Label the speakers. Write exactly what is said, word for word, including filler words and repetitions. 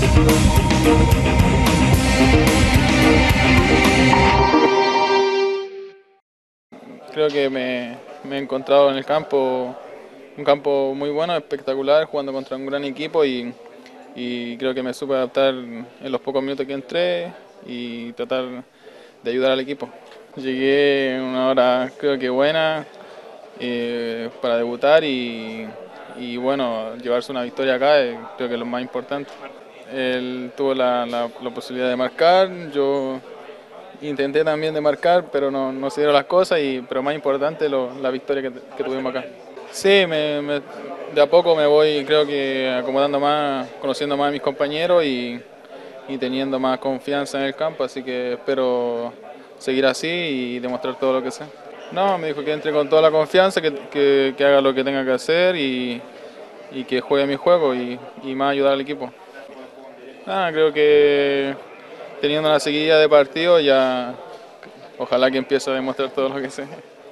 Speaker 1: Creo que me, me he encontrado en el campo, un campo muy bueno, espectacular, jugando contra un gran equipo y, y creo que me supe adaptar en los pocos minutos que entré y tratar de ayudar al equipo. Llegué en una hora creo que buena eh, para debutar y, y bueno, llevarse una victoria acá eh, creo que es lo más importante. Él tuvo la, la, la posibilidad de marcar, yo intenté también de marcar, pero no, no se dieron las cosas, y, pero más importante lo, la victoria que, que tuvimos acá. Sí, me, me, de a poco me voy creo que acomodando más, conociendo más a mis compañeros y, y teniendo más confianza en el campo, así que espero seguir así y demostrar todo lo que sé. No, me dijo que entre con toda la confianza, que, que, que haga lo que tenga que hacer y, y que juegue mi juego y, y más ayudar al equipo. Ah, creo que teniendo una seguidilla de partidos ya ojalá que empiece a demostrar todo lo que sé.